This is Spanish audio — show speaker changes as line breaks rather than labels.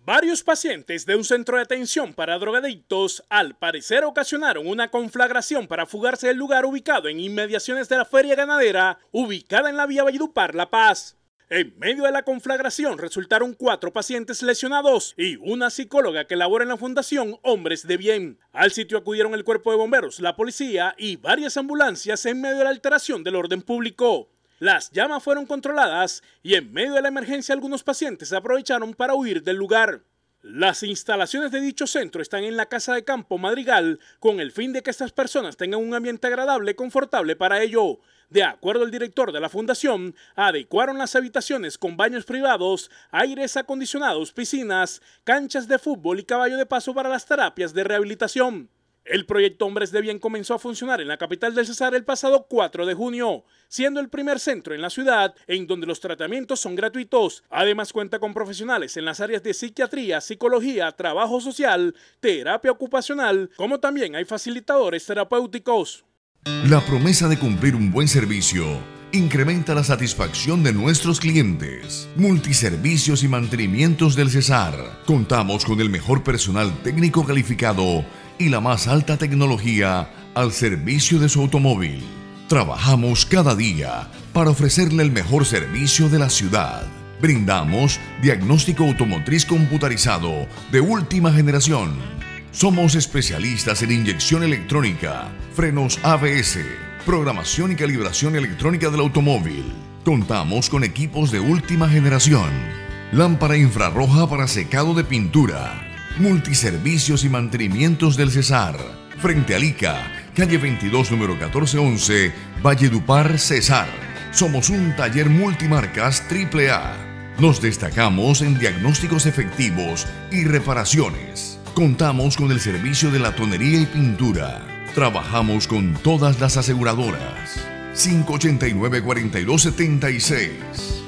Varios pacientes de un centro de atención para drogadictos al parecer ocasionaron una conflagración para fugarse del lugar ubicado en inmediaciones de la feria ganadera ubicada en la vía Valledupar-La Paz. En medio de la conflagración resultaron 4 pacientes lesionados y una psicóloga que labora en la Fundación Hombres de Bien. Al sitio acudieron el cuerpo de bomberos, la policía y varias ambulancias en medio de la alteración del orden público. Las llamas fueron controladas y en medio de la emergencia algunos pacientes aprovecharon para huir del lugar. Las instalaciones de dicho centro están en la Casa de Campo Madrigal con el fin de que estas personas tengan un ambiente agradable y confortable para ello. De acuerdo al director de la fundación, adecuaron las habitaciones con baños privados, aires acondicionados, piscinas, canchas de fútbol y caballo de paso para las terapias de rehabilitación. El proyecto Hombres de Bien comenzó a funcionar en la capital del Cesar el pasado 4 de junio, siendo el primer centro en la ciudad en donde los tratamientos son gratuitos. Además cuenta con profesionales en las áreas de psiquiatría, psicología, trabajo social, terapia ocupacional, como también hay facilitadores terapéuticos.
La promesa de cumplir un buen servicio incrementa la satisfacción de nuestros clientes. Multiservicios y mantenimientos del Cesar. Contamos con el mejor personal técnico calificado y la más alta tecnología al servicio de su automóvil. Trabajamos cada día para ofrecerle el mejor servicio de la ciudad. Brindamos diagnóstico automotriz computarizado de última generación. Somos especialistas en inyección electrónica, frenos ABS, programación y calibración electrónica del automóvil. Contamos con equipos de última generación. Lámpara infrarroja para secado de pintura. Multiservicios y mantenimientos del Cesar. Frente a Lica, calle 22, número 1411, Valledupar, Cesar. Somos un taller multimarcas AAA. Nos destacamos en diagnósticos efectivos y reparaciones. Contamos con el servicio de latonería y pintura. Trabajamos con todas las aseguradoras. 589-4276.